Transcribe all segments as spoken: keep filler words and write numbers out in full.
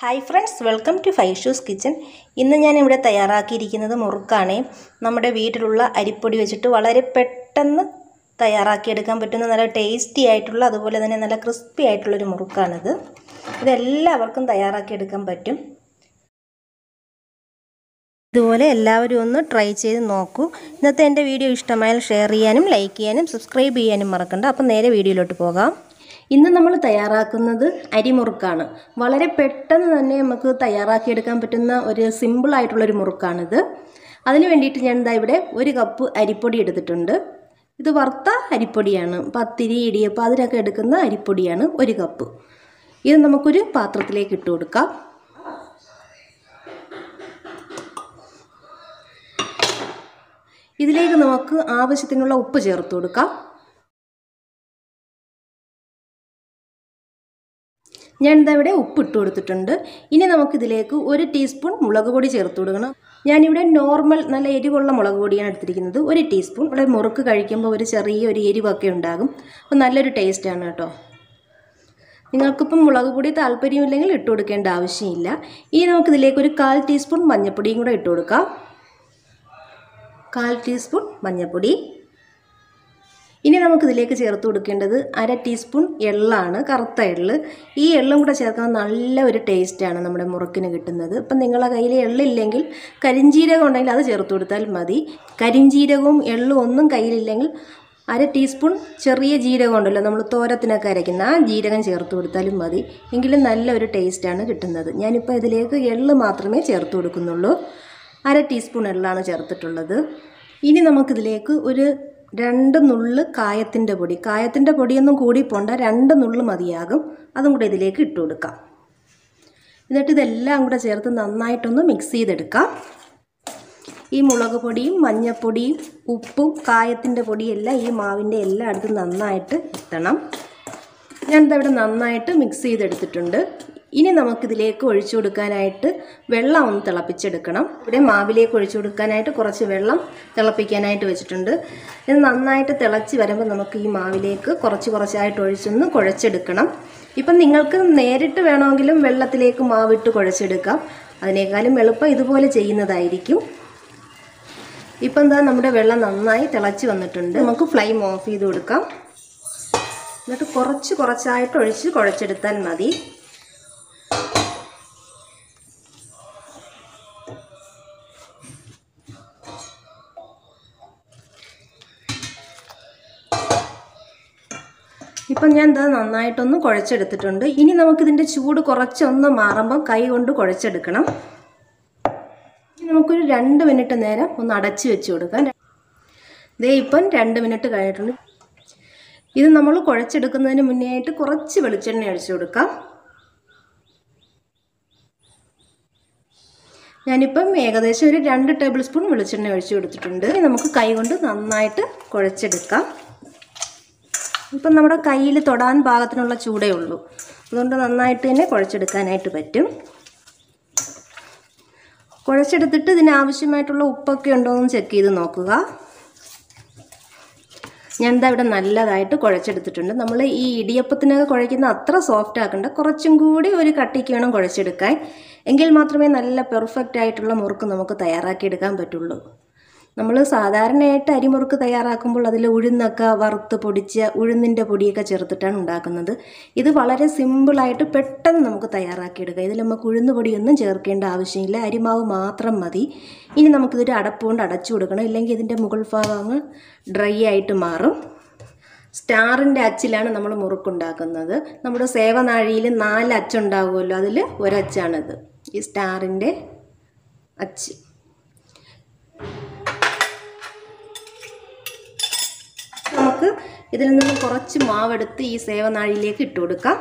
Hi friends, welcome to Faishu's kitchen. ഇന്ന് ഞാൻ ഇവിടെ തയ്യാറാക്കിയിരിക്കുന്നത് മുറുക്കാണ്. നമ്മുടെ വീട്ടിലുള്ള അരിപ്പൊടി വെച്ചിട്ട് വളരെ പെട്ടെന്ന് തയ്യാറാക്കിയെടുക്കാൻ പറ്റുന്ന നല്ല ടേസ്റ്റി ആയിട്ടുള്ള, അതുപോലെ തന്നെ നല്ല ക്രിസ്പി ആയിട്ടുള്ളൊരു മുറുക്കാണിത്. ഇതെല്ലാവർക്കും തയ്യാറാക്കിയെടുക്കാൻ പറ്റും. ഇതുപോലെ എല്ലാവരും ഒന്ന് ട്രൈ ചെയ്ത് നോക്കൂ. ഇന്നത്തെ എൻ്റെ വീഡിയോ ഇഷ്ടമായാൽ ഷെയർ ചെയ്യാനും ലൈക്ക് ചെയ്യാനും സബ്സ്ക്രൈബ് ചെയ്യാനും മറക്കണ്ട. അപ്പം നേരെ വീഡിയോയിലോട്ട് പോകാം. ഇന്ന് നമ്മൾ തയ്യാറാക്കുന്നത് അരിമുറുക്കാണ്. വളരെ പെട്ടെന്ന് തന്നെ നമുക്ക് തയ്യാറാക്കിയെടുക്കാൻ പറ്റുന്ന ഒരു സിമ്പിളായിട്ടുള്ളൊരു മുറുക്കാണിത്. അതിന് വേണ്ടിയിട്ട് ഞാൻ എന്താ ഇവിടെ ഒരു കപ്പ് അരിപ്പൊടി എടുത്തിട്ടുണ്ട്. ഇത് വറുത്ത അരിപ്പൊടിയാണ്. പത്തിരി, ഇടിയപ്പം അതിനൊക്കെ എടുക്കുന്ന അരിപ്പൊടിയാണ് ഒരു കപ്പ്. ഇത് നമുക്കൊരു പാത്രത്തിലേക്ക് ഇട്ട് കൊടുക്കാം. ഇതിലേക്ക് നമുക്ക് ആവശ്യത്തിനുള്ള ഉപ്പ് ചേർത്ത് കൊടുക്കാം. ഞാൻ എന്താ ഇവിടെ ഉപ്പ് ഇട്ട് കൊടുത്തിട്ടുണ്ട്. ഇനി നമുക്കിതിലേക്ക് ഒരു ടീസ്പൂൺ മുളക് പൊടി ചേർത്ത് കൊടുക്കണം. ഞാനിവിടെ നോർമൽ നല്ല എരിവുള്ള മുളക് പൊടിയാണ് എടുത്തിരിക്കുന്നത്. ഒരു ടീസ്പൂൺ. ഇവിടെ മുറുക്ക് കഴിക്കുമ്പോൾ ഒരു ചെറിയ ഒരു എരിവൊക്കെ ഉണ്ടാകും. അപ്പോൾ നല്ലൊരു ടേസ്റ്റാണ് കേട്ടോ. നിങ്ങൾക്കിപ്പം മുളക് പൊടി താല്പര്യമില്ലെങ്കിൽ ഇട്ട് കൊടുക്കേണ്ട ആവശ്യമില്ല. ഇനി നമുക്കിതിലേക്ക് ഒരു കാൽ ടീസ്പൂൺ മഞ്ഞൾപ്പൊടിയും കൂടെ ഇട്ട് കൊടുക്കാം. കാൽ ടീസ്പൂൺ മഞ്ഞൾപ്പൊടി. ഇനി നമുക്കിതിലേക്ക് ചേർത്ത് കൊടുക്കേണ്ടത് അര ടീസ്പൂൺ എള്ളാണ്, കറുത്ത എള്ള്. ഈ എള്ളും കൂടെ ചേർക്കാൻ നല്ല ഒരു ടേസ്റ്റാണ് നമ്മുടെ മുറുക്കിന് കിട്ടുന്നത്. ഇപ്പം നിങ്ങളുടെ കയ്യിൽ എള്ളില്ലെങ്കിൽ കരിഞ്ജീരകം ഉണ്ടെങ്കിൽ അത് ചേർത്ത് കൊടുത്താൽ മതി. കരിഞ്ജീരകവും എള്ളും ഒന്നും കയ്യിലില്ലെങ്കിൽ അര ടീസ്പൂൺ ചെറിയ ജീരകം ഉണ്ടല്ലോ, നമ്മൾ തോരത്തിനൊക്കെ അരയ്ക്കുന്ന ആ ജീരകം ചേർത്ത് കൊടുത്താലും മതി. എങ്കിലും നല്ലൊരു ടേസ്റ്റാണ് കിട്ടുന്നത്. ഞാനിപ്പോൾ ഇതിലേക്ക് എള്ള് മാത്രമേ ചേർത്ത് കൊടുക്കുന്നുള്ളൂ. അര ടീസ്പൂൺ എള്ളാണ് ചേർത്തിട്ടുള്ളത്. ഇനി നമുക്കിതിലേക്ക് ഒരു രണ്ട് നുള്ള് കായത്തിൻ്റെ പൊടി. കായത്തിൻ്റെ പൊടിയൊന്നും കൂടി പോണ്ട, രണ്ട് നുള്ള് മതിയാകും. അതും കൂടെ ഇതിലേക്ക് ഇട്ട് കൊടുക്കാം. എന്നിട്ട് ഇതെല്ലാം കൂടെ ചേർത്ത് നന്നായിട്ടൊന്ന് മിക്സ് ചെയ്തെടുക്കാം. ഈ മുളക് പൊടിയും മഞ്ഞൾപ്പൊടിയും ഉപ്പും കായത്തിൻ്റെ പൊടിയെല്ലാം ഈ മാവിൻ്റെ എല്ലായിടത്തും നന്നായിട്ട് എത്തണം. ഞാനിത് ഇവിടെ നന്നായിട്ട് മിക്സ് ചെയ്തെടുത്തിട്ടുണ്ട്. ഇനി നമുക്കിതിലേക്ക് ഒഴിച്ചു കൊടുക്കാനായിട്ട് വെള്ളം ഒന്ന് തിളപ്പിച്ചെടുക്കണം. ഇവിടെ മാവിലേക്ക് ഒഴിച്ചു കൊടുക്കാനായിട്ട് കുറച്ച് വെള്ളം തിളപ്പിക്കാനായിട്ട് വെച്ചിട്ടുണ്ട്. ഇത് നന്നായിട്ട് തിളച്ച് വരുമ്പോൾ നമുക്ക് ഈ മാവിലേക്ക് കുറച്ച് കുറച്ചായിട്ട് ഒഴിച്ചൊന്ന് കുഴച്ചെടുക്കണം. ഇപ്പം നിങ്ങൾക്ക് നേരിട്ട് വേണമെങ്കിലും വെള്ളത്തിലേക്ക് മാവിട്ട് കുഴച്ചെടുക്കാം. അതിനേക്കാളും എളുപ്പം ഇതുപോലെ ചെയ്യുന്നതായിരിക്കും. ഇപ്പം എന്താ നമ്മുടെ വെള്ളം നന്നായി തിളച്ച് വന്നിട്ടുണ്ട്. നമുക്ക് ഫ്ലെയിം ഓഫ് ചെയ്ത് കൊടുക്കാം. എന്നിട്ട് കുറച്ച് കുറച്ചായിട്ട് ഒഴിച്ച് കുഴച്ചെടുത്താൽ മതി. ഇപ്പം ഞാൻ ഇത് നന്നായിട്ടൊന്ന് കുഴച്ചെടുത്തിട്ടുണ്ട്. ഇനി നമുക്കിതിൻ്റെ ചൂട് കുറച്ചൊന്ന് മാറുമ്പം കൈ കൊണ്ട് കുഴച്ചെടുക്കണം. നമുക്കൊരു രണ്ട് മിനിറ്റ് നേരം ഒന്ന് അടച്ച് വെച്ച് കൊടുക്കാം. ദേ ഇപ്പം രണ്ട് മിനിറ്റ് കഴിഞ്ഞിട്ടുണ്ട്. ഇത് നമ്മൾ കുഴച്ചെടുക്കുന്നതിന് മുന്നേ ആയിട്ട് കുറച്ച് വെളിച്ചെണ്ണ ഒഴിച്ചു കൊടുക്കാം. ഞാനിപ്പം ഏകദേശം ഒരു രണ്ട് ടേബിൾ സ്പൂൺ വെളിച്ചെണ്ണ ഒഴിച്ചു കൊടുത്തിട്ടുണ്ട്. നമുക്ക് കൈ കൊണ്ട് നന്നായിട്ട് കുഴച്ചെടുക്കാം. ഇപ്പം നമ്മുടെ കയ്യിൽ തൊടാൻ പാകത്തിനുള്ള ചൂടേ ഉള്ളൂ. അതുകൊണ്ട് നന്നായിട്ട് തന്നെ കുഴച്ചെടുക്കാനായിട്ട് പറ്റും. കുഴച്ചെടുത്തിട്ട് ഇതിനാവശ്യമായിട്ടുള്ള ഉപ്പൊക്കെ ഉണ്ടോ എന്ന് ചെക്ക് ചെയ്ത് നോക്കുക. ഞാൻ എന്താ ഇവിടെ നല്ലതായിട്ട് കുഴച്ചെടുത്തിട്ടുണ്ട്. നമ്മൾ ഈ ഇടിയപ്പത്തിനൊക്കെ കുഴയ്ക്കുന്ന അത്ര സോഫ്റ്റ് ആക്കണ്ട, കുറച്ചും കൂടി ഒരു കട്ടിക്ക് വേണം കുഴച്ചെടുക്കാൻ. എങ്കിൽ മാത്രമേ നല്ല പെർഫെക്റ്റ് ആയിട്ടുള്ള മുറുക്ക് നമുക്ക് തയ്യാറാക്കിയെടുക്കാൻ പറ്റുള്ളൂ. നമ്മൾ സാധാരണയായിട്ട് അരിമുറുക്ക് തയ്യാറാക്കുമ്പോൾ അതിൽ ഉഴുന്നൊക്കെ വറുത്ത് പൊടിച്ച ഉഴുന്നിൻ്റെ പൊടിയൊക്കെ ചേർത്തിട്ടാണ് ഉണ്ടാക്കുന്നത്. ഇത് വളരെ സിമ്പിളായിട്ട് പെട്ടെന്ന് നമുക്ക് തയ്യാറാക്കിയെടുക്കാം. ഇതിൽ നമുക്ക് ഉഴുന്ന് പൊടിയൊന്നും ചേർക്കേണ്ട ആവശ്യമില്ല, അരിമാവ് മാത്രം മതി. ഇനി നമുക്കിതൊരു അടപ്പ് കൊണ്ട് അടച്ചു കൊടുക്കണം, ഇല്ലെങ്കിൽ ഇതിൻ്റെ മുകൾ ഭാഗം ഡ്രൈ ആയിട്ട് മാറും. സ്റ്റാറിൻ്റെ അച്ചിലാണ് നമ്മൾ മുറുക്കുണ്ടാക്കുന്നത്. നമ്മുടെ സേവനാഴിയിൽ നാല് അച്ചുണ്ടാകുമല്ലോ, അതിൽ ഒരച്ചാണിത്, ഈ സ്റ്റാറിൻ്റെ അച്ച്. നമുക്ക് ഇതിൽ നിന്ന് കുറച്ച് മാവെടുത്ത് ഈ സേവനാഴിയിലേക്ക് ഇട്ട് കൊടുക്കാം.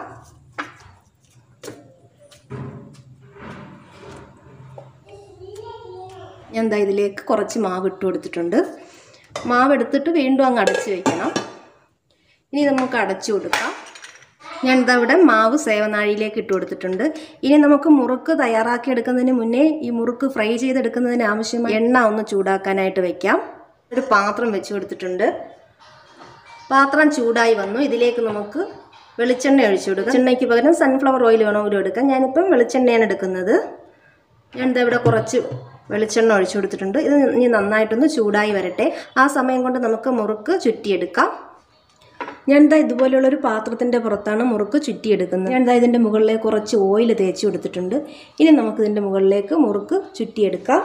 ഞാൻ എന്താ ഇതിലേക്ക് കുറച്ച് മാവ് ഇട്ട് കൊടുത്തിട്ടുണ്ട്. മാവെടുത്തിട്ട് വീണ്ടും അങ്ങ് അടച്ച് വയ്ക്കണം. ഇനി നമുക്ക് അടച്ചു കൊടുക്കാം. ഞാൻ എന്താ ഇവിടെ മാവ് സേവനാഴിയിലേക്ക് ഇട്ട് കൊടുത്തിട്ടുണ്ട്. ഇനി നമുക്ക് മുറുക്ക് തയ്യാറാക്കിയെടുക്കുന്നതിന് മുന്നേ ഈ മുറുക്ക് ഫ്രൈ ചെയ്തെടുക്കുന്നതിന് ആവശ്യമായ എണ്ണ ഒന്ന് ചൂടാക്കാനായിട്ട് വയ്ക്കാം. ഒരു പാത്രം വെച്ച് കൊടുത്തിട്ടുണ്ട്. പാത്രം ചൂടായി വന്നു. ഇതിലേക്ക് നമുക്ക് വെളിച്ചെണ്ണ ഒഴിച്ചു കൊടുക്കുക. വെളിച്ചെണ്ണയ്ക്ക് പകരം സൺഫ്ലവർ ഓയിൽ വേണമെങ്കിലും എടുക്കാം. ഞാനിപ്പം വെളിച്ചെണ്ണയാണ് എടുക്കുന്നത്. ഞാനിത് ഇവിടെ കുറച്ച് വെളിച്ചെണ്ണ ഒഴിച്ചു കൊടുത്തിട്ടുണ്ട്. ഇത് ഇനി നന്നായിട്ടൊന്ന് ചൂടായി വരട്ടെ. ആ സമയം കൊണ്ട് നമുക്ക് മുറുക്ക് ചുറ്റിയെടുക്കാം. ഞാനിതാ ഇതുപോലെയുള്ളൊരു പാത്രത്തിൻ്റെ പുറത്താണ് മുറുക്ക് ചുറ്റിയെടുക്കുന്നത്. ഞാനിതാ ഇതിൻ്റെ മുകളിലേക്ക് കുറച്ച് ഓയിൽ തേച്ച് കൊടുത്തിട്ടുണ്ട്. ഇനി നമുക്കിതിൻ്റെ മുകളിലേക്ക് മുറുക്ക് ചുറ്റിയെടുക്കാം.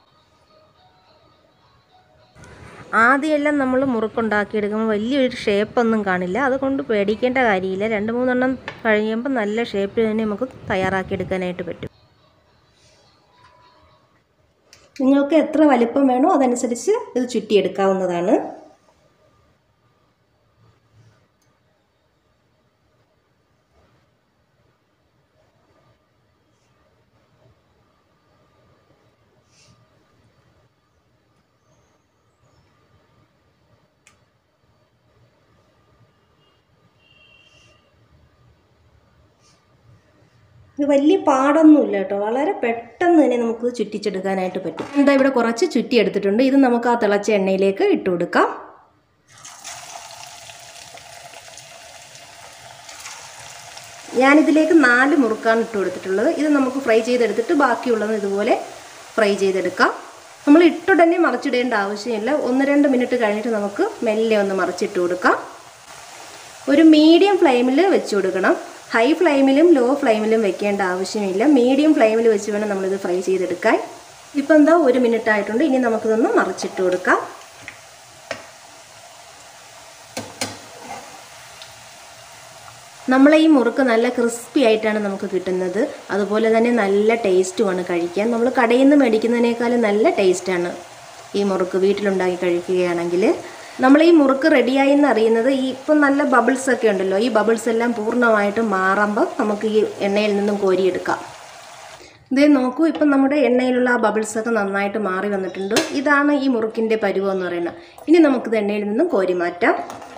ആദ്യമെല്ലാം നമ്മൾ മുറുക്കുണ്ടാക്കിയെടുക്കുമ്പോൾ വലിയൊരു ഷേപ്പൊന്നും കാണില്ല. അതുകൊണ്ട് പേടിക്കേണ്ട കാര്യമില്ല. രണ്ട് മൂന്നെണ്ണം കഴിയുമ്പോൾ നല്ല ഷേപ്പിൽ തന്നെ നമുക്ക് തയ്യാറാക്കിയെടുക്കാനായിട്ട് പറ്റും. നിങ്ങൾക്ക് എത്ര വലിപ്പം വേണോ അതനുസരിച്ച് ഇത് ചുറ്റിയെടുക്കാവുന്നതാണ്. ഇത് വലിയ പാടൊന്നുമില്ല കേട്ടോ. വളരെ പെട്ടെന്ന് തന്നെ നമുക്ക് ചുറ്റിച്ചെടുക്കാനായിട്ട് പറ്റും. എന്താ ഇവിടെ കുറച്ച് ചുറ്റി എടുത്തിട്ടുണ്ട്. ഇത് നമുക്ക് ആ തിളച്ച എണ്ണയിലേക്ക് ഇട്ട് കൊടുക്കാം. ഞാനിതിലേക്ക് നാല് മുറുക്കാണ് ഇട്ട് കൊടുത്തിട്ടുള്ളത്. ഇത് നമുക്ക് ഫ്രൈ ചെയ്തെടുത്തിട്ട് ബാക്കിയുള്ളത് ഇതുപോലെ ഫ്രൈ ചെയ്തെടുക്കാം. നമ്മൾ ഇട്ടുടനെ മറിച്ചിടേണ്ട ആവശ്യമില്ല. ഒന്ന് രണ്ട് മിനിറ്റ് കഴിഞ്ഞിട്ട് നമുക്ക് മെല്ലെ ഒന്ന് മറിച്ചിട്ട് കൊടുക്കാം. ഒരു മീഡിയം ഫ്ലെയിമിൽ വെച്ച് കൊടുക്കണം. ഹൈ ഫ്ലെയിമിലും ലോ ഫ്ലെയിമിലും വെക്കേണ്ട ആവശ്യമില്ല. മീഡിയം ഫ്ലെയിമിൽ വെച്ച് വേണം നമ്മളിത് ഫ്രൈ ചെയ്തെടുക്കാൻ. ഇപ്പം എന്താ ഒരു മിനിറ്റ് ആയിട്ടുണ്ട്. ഇനി നമുക്കിതൊന്ന് മറിച്ചിട്ട് കൊടുക്കാം. നമ്മളെ ഈ മുറുക്ക് നല്ല ക്രിസ്പി ആയിട്ടാണ് നമുക്ക് കിട്ടുന്നത്. അതുപോലെ തന്നെ നല്ല ടേസ്റ്റുമാണ് കഴിക്കാൻ. നമ്മൾ കടയിൽ നിന്ന് മേടിക്കുന്നതിനേക്കാളും നല്ല ടേസ്റ്റാണ് ഈ മുറുക്ക് വീട്ടിലുണ്ടാക്കി കഴിക്കുകയാണെങ്കിൽ. നമ്മൾ ഈ മുറുക്ക് റെഡിയായി എന്ന് അറിയുന്നത് ഈ ഇപ്പം നല്ല ബബിൾസ് ഒക്കെ ഉണ്ടല്ലോ, ഈ ബബിൾസ് എല്ലാം പൂർണ്ണമായിട്ടും മാറുമ്പോൾ നമുക്ക് ഈ എണ്ണയിൽ നിന്നും കോരിയെടുക്കാം. ഇതേ നോക്കൂ, ഇപ്പം നമ്മുടെ എണ്ണയിലുള്ള ആ ബബിൾസൊക്കെ നന്നായിട്ട് മാറി വന്നിട്ടുണ്ട്. ഇതാണ് ഈ മുറുക്കിൻ്റെ പരുവം എന്ന് പറയുന്നത്. ഇനി നമുക്കിത് എണ്ണയിൽ നിന്നും കോരി മാറ്റാം.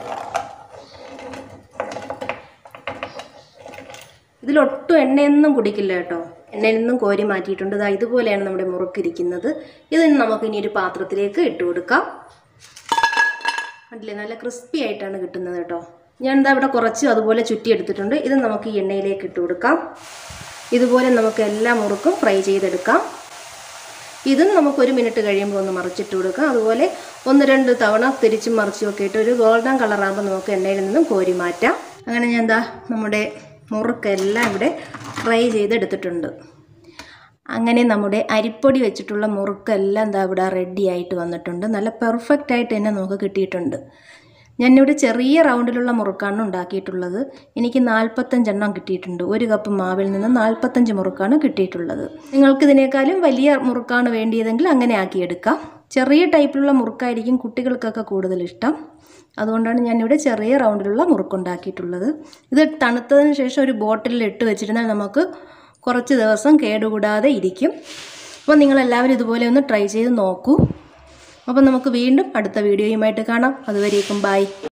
ഇതിലൊട്ടും എണ്ണയൊന്നും കുടിക്കില്ല കേട്ടോ. എണ്ണയിൽ നിന്നും കോരി മാറ്റിയിട്ടുണ്ട്. ഇതാ ഇതുപോലെയാണ് നമ്മുടെ മുറുക്കിരിക്കുന്നത്. ഇത് നമുക്കിനി ഒരു പാത്രത്തിലേക്ക് ഇട്ട് കൊടുക്കാം. കണ്ടില്ലേ, നല്ല ക്രിസ്പി ആയിട്ടാണ് കിട്ടുന്നത് കേട്ടോ. ഞാൻ എന്താ ഇവിടെ കുറച്ച് അതുപോലെ ചുറ്റി എടുത്തിട്ടുണ്ട്. ഇത് നമുക്ക് ഈ എണ്ണയിലേക്ക് ഇട്ട് കൊടുക്കാം. ഇതുപോലെ നമുക്ക് എല്ലാ മുറുക്കും ഫ്രൈ ചെയ്തെടുക്കാം. ഇതും നമുക്ക് ഒരു മിനിറ്റ് കഴിയുമ്പോൾ ഒന്ന് മറിച്ചിട്ട് കൊടുക്കാം. അതുപോലെ ഒന്ന് രണ്ട് തവണ തിരിച്ചും മറിച്ചും ഒക്കെ ഇട്ട് ഒരു ഗോൾഡൻ കളറാകുമ്പോൾ നമുക്ക് എണ്ണയിൽ നിന്നും കോരി മാറ്റാം. അങ്ങനെ ഞാൻ എന്താ നമ്മുടെ മുറുക്കെല്ലാം ഇവിടെ ഫ്രൈ ചെയ്തെടുത്തിട്ടുണ്ട്. അങ്ങനെ നമ്മുടെ അരിപ്പൊടി വെച്ചിട്ടുള്ള മുറുക്കെല്ലാം എന്താ ഇവിടെ റെഡി ആയിട്ട് വന്നിട്ടുണ്ട്. നല്ല പെർഫെക്റ്റ് ആയിട്ട് തന്നെ നമുക്ക് കിട്ടിയിട്ടുണ്ട്. ഞാനിവിടെ ചെറിയ റൗണ്ടിലുള്ള മുറുക്കാണ് ഉണ്ടാക്കിയിട്ടുള്ളത്. എനിക്ക് നാൽപ്പത്തഞ്ചെണ്ണം കിട്ടിയിട്ടുണ്ട്. ഒരു കപ്പ് മാവിൽ നിന്ന് നാൽപ്പത്തഞ്ച് മുറുക്കാണ് കിട്ടിയിട്ടുള്ളത്. നിങ്ങൾക്കിതിനേക്കാളും വലിയ മുറുക്കാണ് വേണ്ടിയതെങ്കിൽ അങ്ങനെ ആക്കിയെടുക്കാം. ചെറിയ ടൈപ്പിലുള്ള മുറുക്കായിരിക്കും കുട്ടികൾക്കൊക്കെ കൂടുതൽ ഇഷ്ടം. അതുകൊണ്ടാണ് ഞാനിവിടെ ചെറിയ റൗണ്ടിലുള്ള മുറുക്കുണ്ടാക്കിയിട്ടുള്ളത്. ഇത് തണുത്തതിന് ശേഷം ഒരു ബോട്ടിലിൽ ഇട്ട് വെച്ചിരുന്നാൽ നമുക്ക് കുറച്ച് ദിവസം കേടുകൂടാതെ ഇരിക്കും. അപ്പോൾ നിങ്ങളെല്ലാവരും ഇതുപോലെ ഒന്ന് ട്രൈ ചെയ്ത് നോക്കൂ. അപ്പോൾ നമുക്ക് വീണ്ടും അടുത്ത വീഡിയോയുമായിട്ട് കാണാം. അതുവരേക്കും ബൈ.